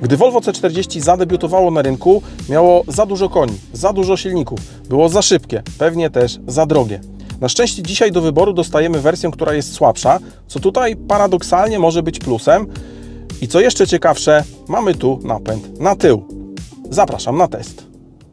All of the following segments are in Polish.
Gdy Volvo C40 zadebiutowało na rynku, miało za dużo koni, za dużo silników, było za szybkie, pewnie też za drogie. Na szczęście dzisiaj do wyboru dostajemy wersję, która jest słabsza, co tutaj paradoksalnie może być plusem. I co jeszcze ciekawsze, mamy tu napęd na tył. Zapraszam na test.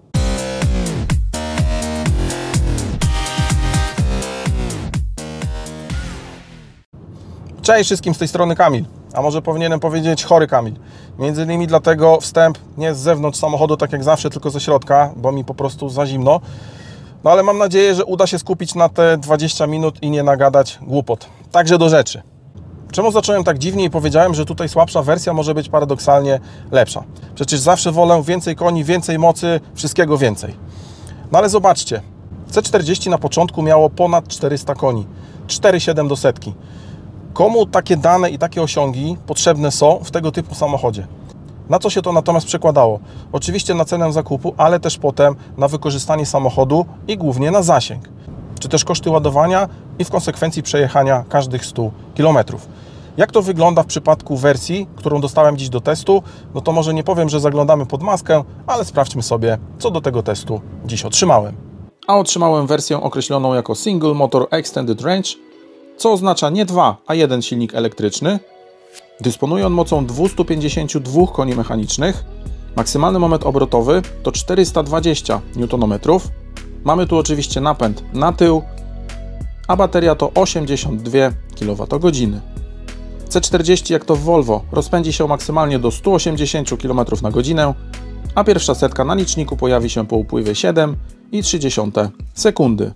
Cześć wszystkim, z tej strony Kamil, a może powinienem powiedzieć chory Kamil. Między innymi dlatego wstęp nie z zewnątrz samochodu, tak jak zawsze, tylko ze środka, bo mi po prostu za zimno. No ale mam nadzieję, że uda się skupić na te 20 minut i nie nagadać głupot. Także do rzeczy. Czemu zacząłem tak dziwnie i powiedziałem, że tutaj słabsza wersja może być paradoksalnie lepsza? Przecież zawsze wolę więcej koni, więcej mocy, wszystkiego więcej. No ale zobaczcie, C40 na początku miało ponad 400 koni, 4,7 do setki. Komu takie dane i takie osiągi potrzebne są w tego typu samochodzie? Na co się to natomiast przekładało? Oczywiście na cenę zakupu, ale też potem na wykorzystanie samochodu i głównie na zasięg. Czy też koszty ładowania i w konsekwencji przejechania każdych 100 km. Jak to wygląda w przypadku wersji, którą dostałem dziś do testu? No to może nie powiem, że zaglądamy pod maskę, ale sprawdźmy sobie, co do tego testu dziś otrzymałem. A otrzymałem wersję określoną jako Single Motor Extended Range, co oznacza nie 2, a 1 silnik elektryczny. Dysponuje on mocą 252 koni mechanicznych. Maksymalny moment obrotowy to 420 Nm. Mamy tu oczywiście napęd na tył, a bateria to 82 kWh. C40, jak to w Volvo, rozpędzi się maksymalnie do 180 km/h, a pierwsza setka na liczniku pojawi się po upływie 7,3 sekundy.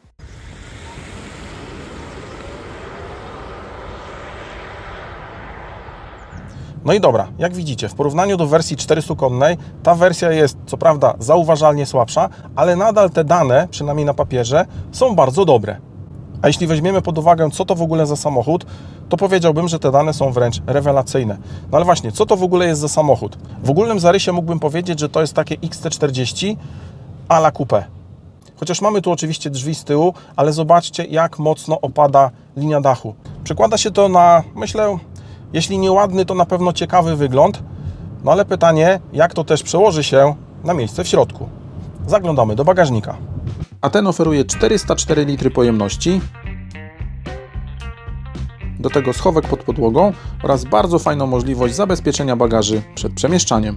No i dobra, jak widzicie, w porównaniu do wersji 400-konnej, ta wersja jest co prawda zauważalnie słabsza, ale nadal te dane, przynajmniej na papierze, są bardzo dobre. A jeśli weźmiemy pod uwagę, co to w ogóle za samochód, to powiedziałbym, że te dane są wręcz rewelacyjne. No ale właśnie, co to w ogóle jest za samochód? W ogólnym zarysie mógłbym powiedzieć, że to jest takie XC40 à la coupé. Chociaż mamy tu oczywiście drzwi z tyłu, ale zobaczcie, jak mocno opada linia dachu. Przekłada się to na, myślę, jeśli nieładny, to na pewno ciekawy wygląd, no ale pytanie, jak to też przełoży się na miejsce w środku. Zaglądamy do bagażnika. A ten oferuje 404 litry pojemności, do tego schowek pod podłogą oraz bardzo fajną możliwość zabezpieczenia bagaży przed przemieszczaniem.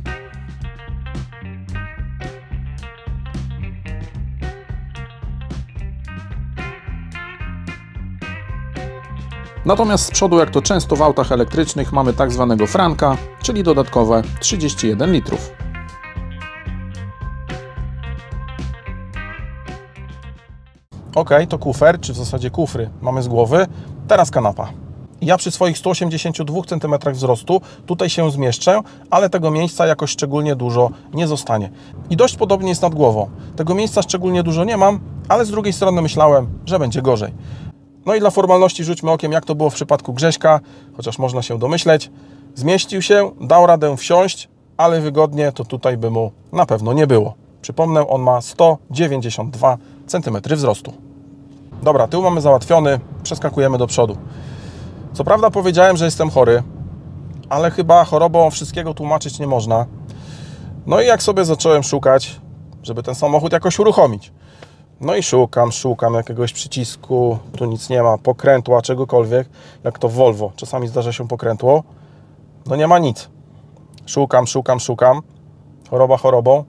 Natomiast z przodu, jak to często w autach elektrycznych, mamy tak zwanego franka, czyli dodatkowe 31 litrów. Ok, to kufer, czy w zasadzie kufry mamy z głowy. Teraz kanapa. Ja przy swoich 182 cm wzrostu tutaj się zmieszczę, ale tego miejsca jakoś szczególnie dużo nie zostanie. I dość podobnie jest nad głową. Tego miejsca szczególnie dużo nie mam, ale z drugiej strony myślałem, że będzie gorzej. No i dla formalności rzućmy okiem, jak to było w przypadku Grześka, chociaż można się domyśleć. Zmieścił się, dał radę wsiąść, ale wygodnie to tutaj by mu na pewno nie było. Przypomnę, on ma 192 cm wzrostu. Dobra, tył mamy załatwiony, przeskakujemy do przodu. Co prawda powiedziałem, że jestem chory, ale chyba chorobą wszystkiego tłumaczyć nie można. No i jak sobie zacząłem szukać, żeby ten samochód jakoś uruchomić. No i szukam jakiegoś przycisku, tu nic nie ma, pokrętła, czegokolwiek, jak to w Volvo, czasami zdarza się pokrętło, no nie ma nic. Szukam, choroba chorobą.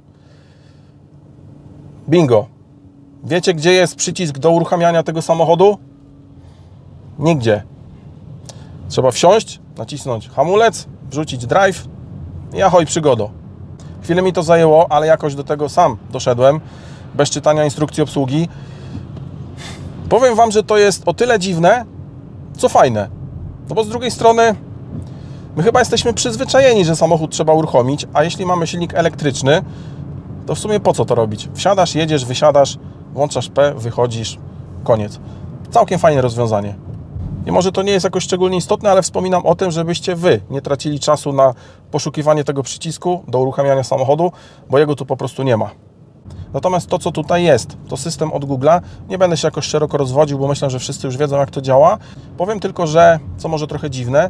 Bingo! Wiecie, gdzie jest przycisk do uruchamiania tego samochodu? Nigdzie. Trzeba wsiąść, nacisnąć hamulec, wrzucić drive i ahoj przygodo. Chwilę mi to zajęło, ale jakoś do tego sam doszedłem, bez czytania instrukcji obsługi. Powiem Wam, że to jest o tyle dziwne, co fajne. No bo z drugiej strony my chyba jesteśmy przyzwyczajeni, że samochód trzeba uruchomić, a jeśli mamy silnik elektryczny, to w sumie po co to robić? Wsiadasz, jedziesz, wysiadasz, włączasz P, wychodzisz, koniec. Całkiem fajne rozwiązanie. I może to nie jest jakoś szczególnie istotne, ale wspominam o tym, żebyście Wy nie tracili czasu na poszukiwanie tego przycisku do uruchamiania samochodu, bo jego tu po prostu nie ma. Natomiast to, co tutaj jest, to system od Google'a. Nie będę się jakoś szeroko rozwodził, bo myślę, że wszyscy już wiedzą, jak to działa. Powiem tylko, że, co może trochę dziwne,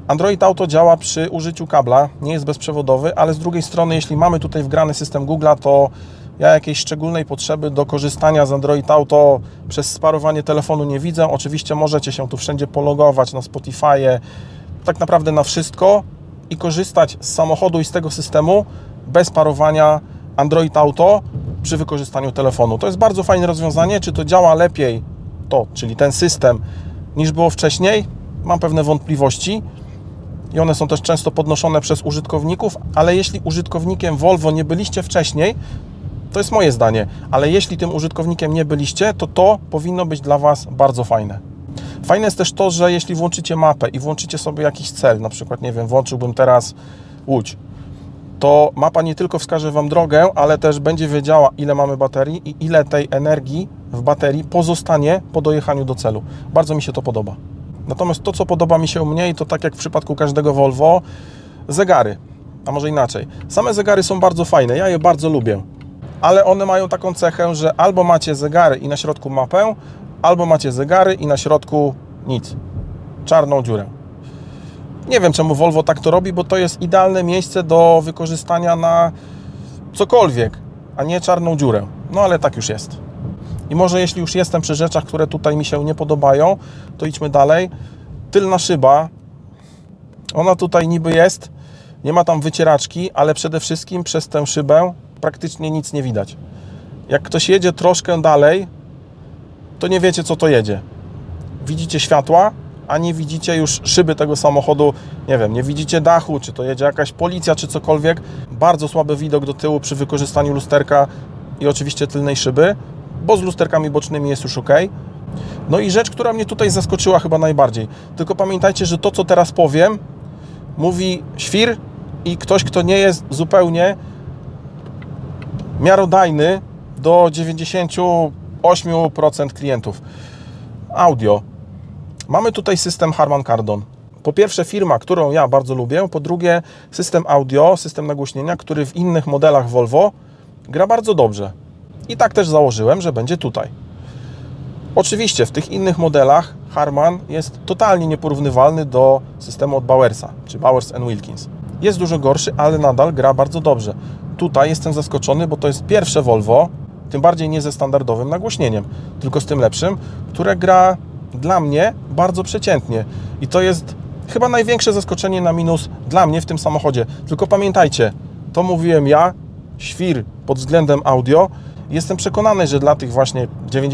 Android Auto działa przy użyciu kabla, nie jest bezprzewodowy, ale z drugiej strony, jeśli mamy tutaj wgrany system Google'a, to ja jakiejś szczególnej potrzeby do korzystania z Android Auto przez sparowanie telefonu nie widzę. Oczywiście możecie się tu wszędzie pologować, na Spotify'e, tak naprawdę na wszystko i korzystać z samochodu i z tego systemu bez parowania Android Auto przy wykorzystaniu telefonu. To jest bardzo fajne rozwiązanie. Czy to działa lepiej, czyli ten system, niż było wcześniej? Mam pewne wątpliwości i one są też często podnoszone przez użytkowników, ale jeśli użytkownikiem Volvo nie byliście wcześniej, to jest moje zdanie, ale jeśli tym użytkownikiem nie byliście, to powinno być dla Was bardzo fajne. Fajne jest też to, że jeśli włączycie mapę i włączycie sobie jakiś cel, na przykład, nie wiem, włączyłbym teraz Łódź, to mapa nie tylko wskaże Wam drogę, ale też będzie wiedziała, ile mamy baterii i ile tej energii w baterii pozostanie po dojechaniu do celu. Bardzo mi się to podoba. Natomiast to, co podoba mi się mniej, to tak jak w przypadku każdego Volvo, zegary. A może inaczej. Same zegary są bardzo fajne, ja je bardzo lubię. Ale one mają taką cechę, że albo macie zegary i na środku mapę, albo macie zegary i na środku nic. Czarną dziurę. Nie wiem, czemu Volvo tak to robi, bo to jest idealne miejsce do wykorzystania na cokolwiek, a nie czarną dziurę. No ale tak już jest. I może jeśli już jestem przy rzeczach, które tutaj mi się nie podobają, to idźmy dalej. Tylna szyba, ona tutaj niby jest, nie ma tam wycieraczki, ale przede wszystkim przez tę szybę praktycznie nic nie widać. Jak ktoś jedzie troszkę dalej, to nie wiecie, co to jedzie. Widzicie światła, a nie widzicie już szyby tego samochodu, nie wiem, nie widzicie dachu, czy to jedzie jakaś policja, czy cokolwiek. Bardzo słaby widok do tyłu przy wykorzystaniu lusterka i oczywiście tylnej szyby, bo z lusterkami bocznymi jest już ok. No i rzecz, która mnie tutaj zaskoczyła chyba najbardziej. Tylko pamiętajcie, że to, co teraz powiem, mówi świr i ktoś, kto nie jest zupełnie miarodajny do 98% klientów. Audio. Mamy tutaj system Harman Kardon. Po pierwsze firma, którą ja bardzo lubię, po drugie system audio, system nagłośnienia, który w innych modelach Volvo gra bardzo dobrze. I tak też założyłem, że będzie tutaj. Oczywiście w tych innych modelach Harman jest totalnie nieporównywalny do systemu od Bowersa, czy Bowers & Wilkins. Jest dużo gorszy, ale nadal gra bardzo dobrze. Tutaj jestem zaskoczony, bo to jest pierwsze Volvo, tym bardziej nie ze standardowym nagłośnieniem, tylko z tym lepszym, które gra dla mnie bardzo przeciętnie. I to jest chyba największe zaskoczenie na minus dla mnie w tym samochodzie. Tylko pamiętajcie, to mówiłem ja, świr pod względem audio. Jestem przekonany, że dla tych właśnie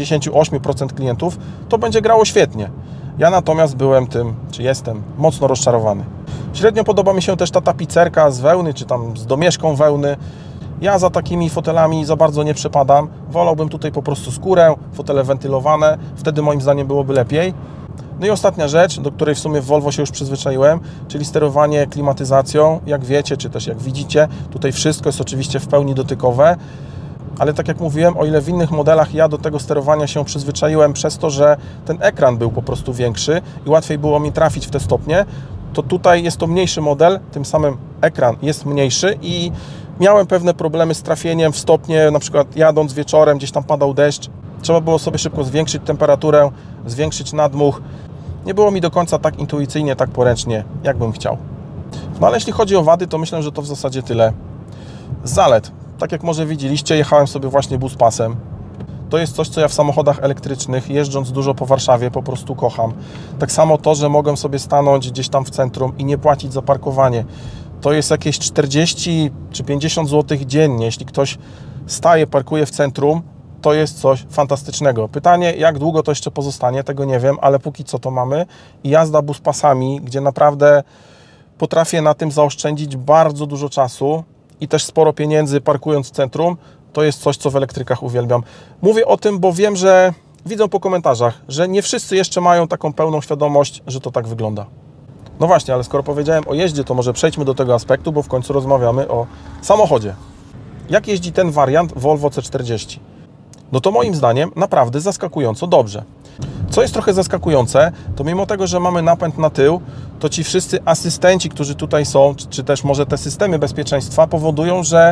98% klientów to będzie grało świetnie. Ja natomiast jestem mocno rozczarowany. Średnio podoba mi się też ta tapicerka z wełny, czy tam z domieszką wełny. Ja za takimi fotelami za bardzo nie przepadam. Wolałbym tutaj po prostu skórę, fotele wentylowane. Wtedy moim zdaniem byłoby lepiej. No i ostatnia rzecz, do której w sumie w Volvo się już przyzwyczaiłem, czyli sterowanie klimatyzacją. Jak wiecie, czy też jak widzicie, tutaj wszystko jest oczywiście w pełni dotykowe. Ale tak jak mówiłem, o ile w innych modelach ja do tego sterowania się przyzwyczaiłem przez to, że ten ekran był po prostu większy i łatwiej było mi trafić w te stopnie, to tutaj jest to mniejszy model, tym samym ekran jest mniejszy i miałem pewne problemy z trafieniem w stopnie, na przykład jadąc wieczorem, gdzieś tam padał deszcz, trzeba było sobie szybko zwiększyć temperaturę, zwiększyć nadmuch. Nie było mi do końca tak intuicyjnie, tak poręcznie, jak bym chciał. No ale jeśli chodzi o wady, to myślę, że to w zasadzie tyle. Z zalet, tak jak może widzieliście, jechałem sobie właśnie buspasem. To jest coś, co ja w samochodach elektrycznych, jeżdżąc dużo po Warszawie, po prostu kocham. Tak samo to, że mogę sobie stanąć gdzieś tam w centrum i nie płacić za parkowanie. To jest jakieś 40 czy 50 zł dziennie. Jeśli ktoś staje, parkuje w centrum, to jest coś fantastycznego. Pytanie, jak długo to jeszcze pozostanie, tego nie wiem, ale póki co to mamy. I jazda buspasami, gdzie naprawdę potrafię na tym zaoszczędzić bardzo dużo czasu i też sporo pieniędzy parkując w centrum, to jest coś, co w elektrykach uwielbiam. Mówię o tym, bo wiem, że widzę po komentarzach, że nie wszyscy jeszcze mają taką pełną świadomość, że to tak wygląda. No właśnie, ale skoro powiedziałem o jeździe, to może przejdźmy do tego aspektu, bo w końcu rozmawiamy o samochodzie. Jak jeździ ten wariant Volvo C40? No to moim zdaniem naprawdę zaskakująco dobrze. Co jest trochę zaskakujące, to mimo tego, że mamy napęd na tył, to ci wszyscy asystenci, którzy tutaj są, czy też może te systemy bezpieczeństwa powodują, że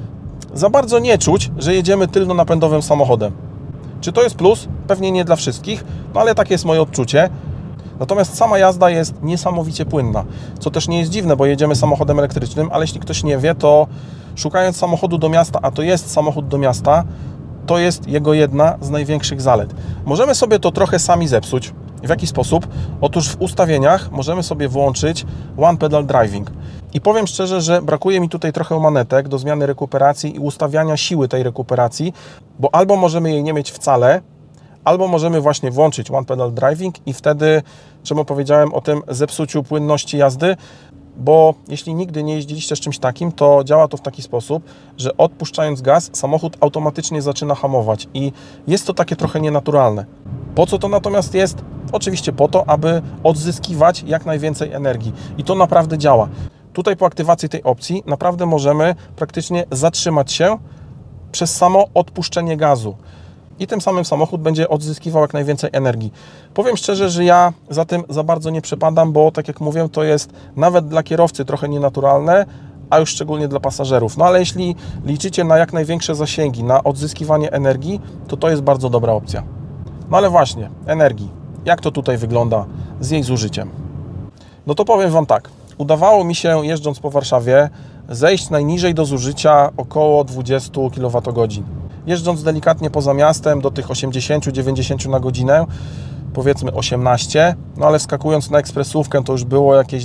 za bardzo nie czuć, że jedziemy tylnonapędowym samochodem. Czy to jest plus? Pewnie nie dla wszystkich, no ale takie jest moje odczucie. Natomiast sama jazda jest niesamowicie płynna, co też nie jest dziwne, bo jedziemy samochodem elektrycznym, ale jeśli ktoś nie wie, to szukając samochodu do miasta, a to jest samochód do miasta, to jest jego jedna z największych zalet. Możemy sobie to trochę sami zepsuć. W jaki sposób? Otóż w ustawieniach możemy sobie włączyć One Pedal Driving. I powiem szczerze, że brakuje mi tutaj trochę manetek do zmiany rekuperacji i ustawiania siły tej rekuperacji, bo albo możemy jej nie mieć wcale, albo możemy właśnie włączyć One Pedal Driving i wtedy, czemu powiedziałem o tym zepsuciu płynności jazdy, bo jeśli nigdy nie jeździliście z czymś takim, to działa to w taki sposób, że odpuszczając gaz, samochód automatycznie zaczyna hamować i jest to takie trochę nienaturalne. Po co to natomiast jest? Oczywiście po to, aby odzyskiwać jak najwięcej energii i to naprawdę działa. Tutaj po aktywacji tej opcji naprawdę możemy praktycznie zatrzymać się przez samo odpuszczenie gazu. I tym samym samochód będzie odzyskiwał jak najwięcej energii. Powiem szczerze, że ja za tym za bardzo nie przepadam, bo tak jak mówię, to jest nawet dla kierowcy trochę nienaturalne, a już szczególnie dla pasażerów. No ale jeśli liczycie na jak największe zasięgi, na odzyskiwanie energii, to jest bardzo dobra opcja. No ale właśnie, energii. Jak to tutaj wygląda z jej zużyciem? No to powiem Wam tak. Udawało mi się, jeżdżąc po Warszawie, zejść najniżej do zużycia około 20 kWh. Jeżdżąc delikatnie poza miastem do tych 80-90 na godzinę, powiedzmy 18, no ale wskakując na ekspresówkę to już było jakieś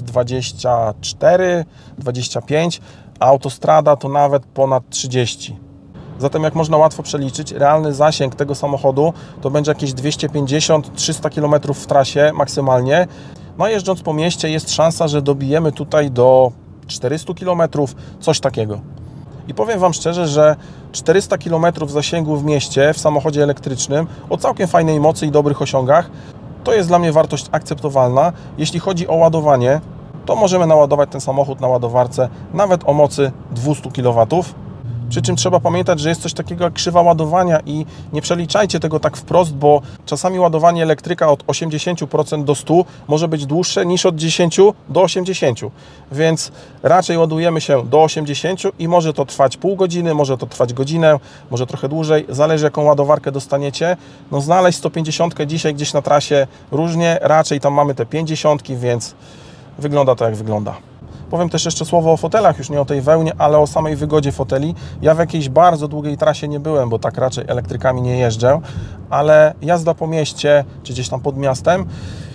24, 25, a autostrada to nawet ponad 30. Zatem jak można łatwo przeliczyć, realny zasięg tego samochodu to będzie jakieś 250-300 km w trasie maksymalnie. No jeżdżąc po mieście jest szansa, że dobijemy tutaj do 400 km, coś takiego. I powiem Wam szczerze, że 400 km zasięgu w mieście w samochodzie elektrycznym o całkiem fajnej mocy i dobrych osiągach to jest dla mnie wartość akceptowalna. Jeśli chodzi o ładowanie, to możemy naładować ten samochód na ładowarce nawet o mocy 200 kW. Przy czym trzeba pamiętać, że jest coś takiego jak krzywa ładowania i nie przeliczajcie tego tak wprost, bo czasami ładowanie elektryka od 80% do 100% może być dłuższe niż od 10 do 80. Więc raczej ładujemy się do 80 i może to trwać pół godziny, może to trwać godzinę, może trochę dłużej, zależy jaką ładowarkę dostaniecie. No znaleźć 150 dzisiaj gdzieś na trasie różnie, raczej tam mamy te 50, więc wygląda to jak wygląda. Powiem też jeszcze słowo o fotelach, już nie o tej wełnie, ale o samej wygodzie foteli. Ja w jakiejś bardzo długiej trasie nie byłem, bo tak raczej elektrykami nie jeżdżę, ale jazda po mieście, czy gdzieś tam pod miastem,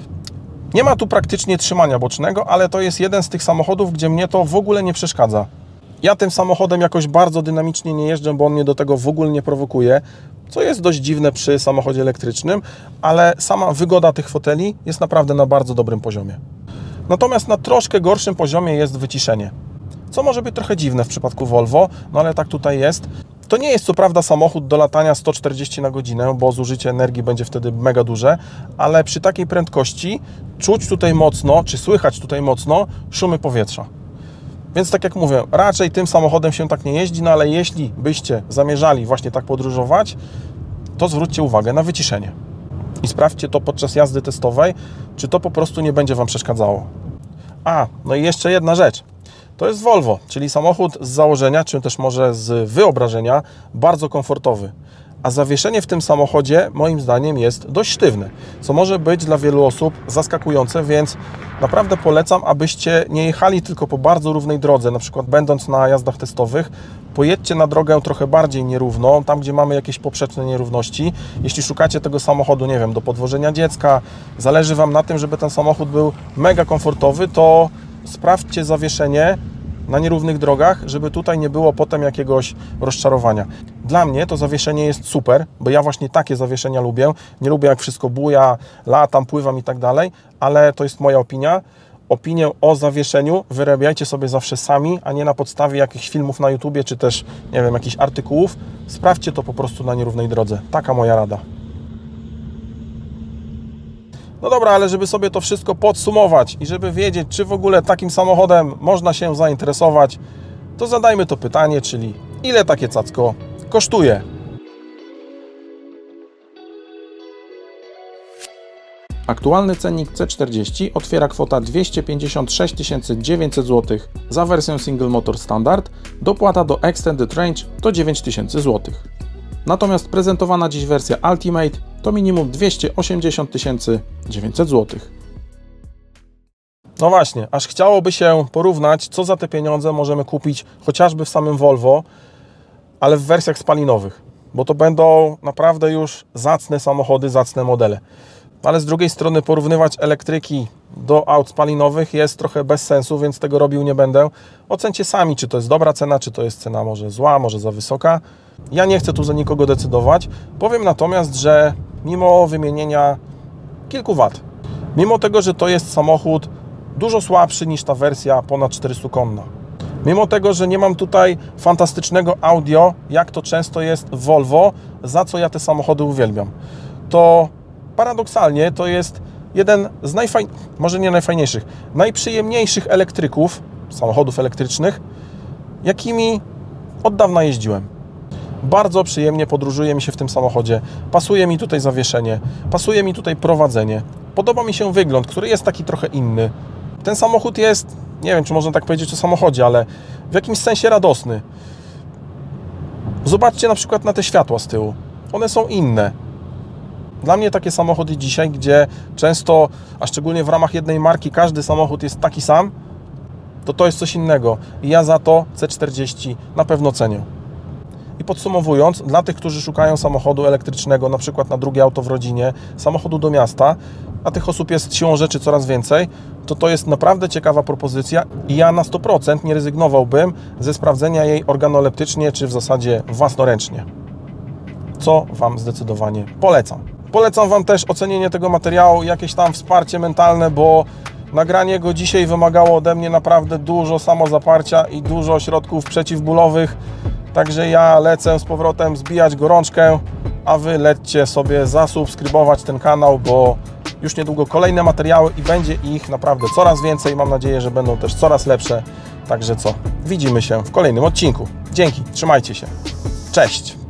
nie ma tu praktycznie trzymania bocznego, ale to jest jeden z tych samochodów, gdzie mnie to w ogóle nie przeszkadza. Ja tym samochodem jakoś bardzo dynamicznie nie jeżdżę, bo on mnie do tego w ogóle nie prowokuje, co jest dość dziwne przy samochodzie elektrycznym, ale sama wygoda tych foteli jest naprawdę na bardzo dobrym poziomie. Natomiast na troszkę gorszym poziomie jest wyciszenie, co może być trochę dziwne w przypadku Volvo, no ale tak tutaj jest. To nie jest co prawda samochód do latania 140 na godzinę, bo zużycie energii będzie wtedy mega duże, ale przy takiej prędkości czuć tutaj mocno, czy słychać tutaj mocno szumy powietrza. Więc tak jak mówię, raczej tym samochodem się tak nie jeździ, no ale jeśli byście zamierzali właśnie tak podróżować, to zwróćcie uwagę na wyciszenie. I sprawdźcie to podczas jazdy testowej, czy to po prostu nie będzie Wam przeszkadzało. No i jeszcze jedna rzecz. To jest Volvo, czyli samochód z założenia, czy też może z wyobrażenia, bardzo komfortowy. A zawieszenie w tym samochodzie moim zdaniem jest dość sztywne, co może być dla wielu osób zaskakujące, więc naprawdę polecam, abyście nie jechali tylko po bardzo równej drodze, na przykład będąc na jazdach testowych, pojedźcie na drogę trochę bardziej nierówną, tam gdzie mamy jakieś poprzeczne nierówności. Jeśli szukacie tego samochodu, nie wiem, do podwożenia dziecka, zależy Wam na tym, żeby ten samochód był mega komfortowy, to sprawdźcie zawieszenie na nierównych drogach, żeby tutaj nie było potem jakiegoś rozczarowania. Dla mnie to zawieszenie jest super, bo ja właśnie takie zawieszenia lubię. Nie lubię jak wszystko buja, latam, pływam i tak dalej, ale to jest moja opinia. Opinię o zawieszeniu wyrabiajcie sobie zawsze sami, a nie na podstawie jakichś filmów na YouTubie, czy też, nie wiem, jakichś artykułów. Sprawdźcie to po prostu na nierównej drodze. Taka moja rada. No dobra, ale żeby sobie to wszystko podsumować i żeby wiedzieć, czy w ogóle takim samochodem można się zainteresować, to zadajmy to pytanie, czyli ile takie cacko kosztuje? Aktualny cennik C40 otwiera kwota 256 900 zł za wersję Single Motor Standard, dopłata do Extended Range to 9000 zł. Natomiast prezentowana dziś wersja Ultimate to minimum 280 900 zł. No właśnie, aż chciałoby się porównać, co za te pieniądze możemy kupić chociażby w samym Volvo, ale w wersjach spalinowych, bo to będą naprawdę już zacne samochody, zacne modele. Ale z drugiej strony porównywać elektryki do aut spalinowych jest trochę bez sensu, więc tego robił nie będę. Ocencie sami, czy to jest dobra cena, czy to jest cena może zła, może za wysoka. Ja nie chcę tu za nikogo decydować. Powiem natomiast, że mimo wymienienia kilku wad, mimo tego, że to jest samochód dużo słabszy niż ta wersja ponad 400-konna, mimo tego, że nie mam tutaj fantastycznego audio, jak to często jest w Volvo, za co ja te samochody uwielbiam, to paradoksalnie to jest jeden z może nie najfajniejszych, najprzyjemniejszych elektryków, samochodów elektrycznych, jakimi od dawna jeździłem. Bardzo przyjemnie podróżuje mi się w tym samochodzie, pasuje mi tutaj zawieszenie, pasuje mi tutaj prowadzenie, podoba mi się wygląd, który jest taki trochę inny. Ten samochód jest, nie wiem, czy można tak powiedzieć o samochodzie, ale w jakimś sensie radosny. Zobaczcie na przykład na te światła z tyłu, one są inne. Dla mnie takie samochody dzisiaj, gdzie często, a szczególnie w ramach jednej marki, każdy samochód jest taki sam, to jest coś innego. I ja za to C40 na pewno cenię. I podsumowując, dla tych, którzy szukają samochodu elektrycznego, na przykład na drugie auto w rodzinie, samochodu do miasta, a tych osób jest siłą rzeczy coraz więcej, to jest naprawdę ciekawa propozycja i ja na 100% nie rezygnowałbym ze sprawdzenia jej organoleptycznie, czy w zasadzie własnoręcznie. Co Wam zdecydowanie polecam. Polecam Wam też ocenienie tego materiału, jakieś tam wsparcie mentalne, bo nagranie go dzisiaj wymagało ode mnie naprawdę dużo samozaparcia i dużo środków przeciwbólowych. Także ja lecę z powrotem zbijać gorączkę, a Wy lećcie sobie zasubskrybować ten kanał, bo już niedługo kolejne materiały i będzie ich naprawdę coraz więcej. Mam nadzieję, że będą też coraz lepsze. Także co? Widzimy się w kolejnym odcinku. Dzięki, trzymajcie się. Cześć!